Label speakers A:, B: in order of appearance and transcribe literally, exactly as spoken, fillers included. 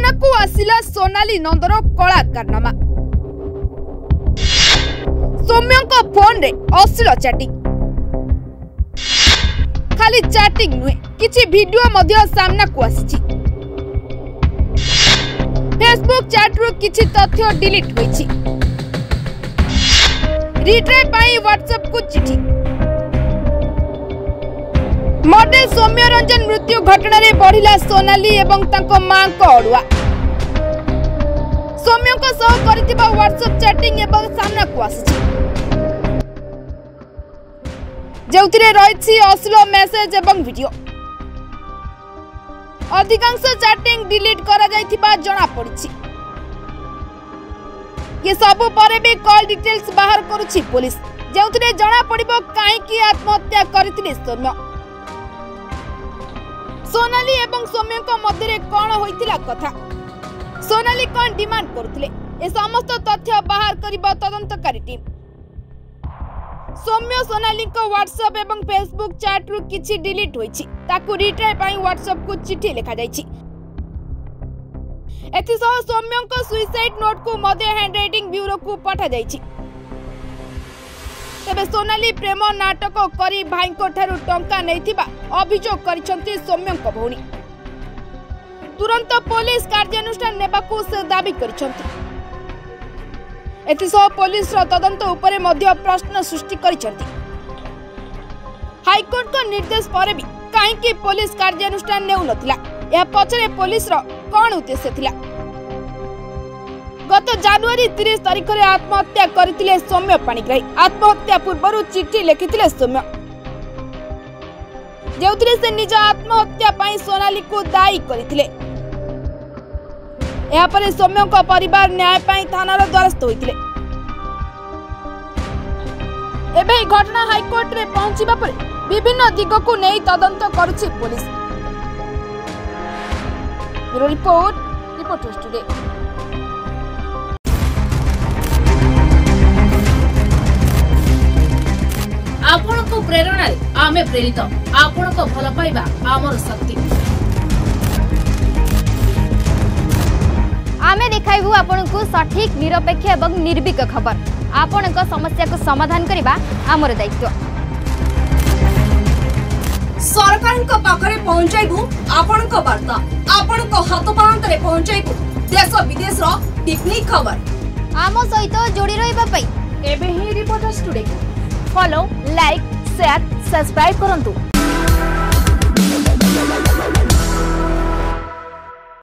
A: सामना को आसिला सोनाली नंदर कला कारनामा। सौम्य फोन रे अश्लील चैटिंग, खाली चैटिंग नुहे किछि वीडियो मध्य सामना को आसी। फेसबुक चैट रु किछि तथ्य डिलीट होइछि। रिट्राई पाई व्हाट्सएप को चिठी। मॉडल सौम्य रंजन मृत्यु घटना रे बढ़िला सोनाली एवं तांको मां को अड़ुआ। सौम्य को सह करथिबा व्हाट्सएप चैटिंग एवं सामना को आसी, जेउथिरे रहिछि अश्लील मेसेज एवं वीडियो। अधिकांश चैटिंग डिलीट करा जायथिबा जणा पड़िछि। ये सब परे भी कॉल डिटेल्स बाहर करुछि पुलिस, जेउथिरे जणा पड़िबो काहे कि आत्महत्या करथिले सौम्य। सोनाली एवं सौम्य को मध्य कौन होइतिला कथा, सोनाली कौन डिमांड करुथिले, ए समस्त तथ्य बाहर करिबो तदंतकारी टीम। सौम्य सोनाली को व्हाट्सएप एवं फेसबुक चैट रु किछि डिलीट होइछि, ताकू रिट्राई पाई व्हाट्सएप को चिठी लिखा जाइछि। एथि सह सौम्य को सुइसाइड नोट को मध्य हैंडराइटिंग ब्यूरो को पठा जाइछि। तेबे सोनाली प्रेम नाटक करी भाई को ठारू टंका नैथिबा अभियोग करिसंती सौम्य को भौणी। तुरंत पुलिस कार्यानुष्ठान नेबाकू से दाबी करिसंती। एथिसह पुलिस रो तदंत उपरे मध्य प्रश्न सृष्टि करिसंती। हाईकोर्ट को निर्देश पर भी काहे कि पुलिस कार्यानुष्ठान नेउ नथिला, या पछरे पुलिस रो कोन उद्देश्य थिला। गत जनवरी तीस तारिख रे आत्महत्या करथिले सौम्य पाणिग्राही। आत्महत्या पूर्व चिठी लिखिथिले सौम्य, जेउथिरे से निज आत्महत्या पाई सोनाली को दायी करथिले। या परे सौम्य को परिवार न्याय पाई थानार द्वारस्थ होइथिले। एबे घटना हाईकोर्ट रे पहुंचीबा परे विभिन्न दिग को नै तदंत करूछि police. Bureau report, reporters today.
B: आपण को प्रेरणा आमे प्रेरित, आपण को भल पाइबा आमर शक्ति।
C: आमे देखाइबु आपण को सठिक निरपेक्ष एवं निर्भीक खबर। आपण को समस्या को समाधान करिबा आमर दायित्व।
D: सरकार को पाखरे पहुंचाइबु आपण को वार्ता, आपण को हाथ पांतरे पहुंचाइबु देश विदेश रो टिप्पणी खबर।
C: आम सहित जोड़ी रहिबा पई
B: एबे ही reporters today
C: follow, like, share, subscribe करंतु।